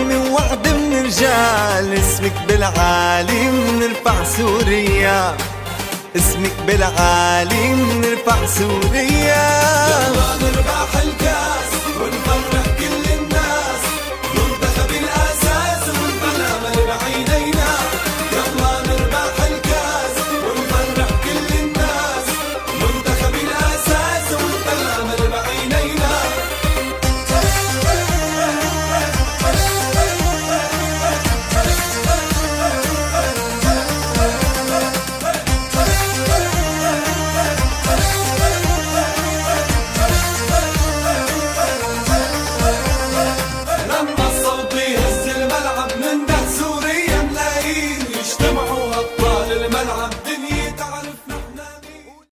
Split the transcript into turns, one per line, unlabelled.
من وحدة من رجال، اسمك بالعالي منرفع سوريا، اسمك بالعالي منرفع سوريا.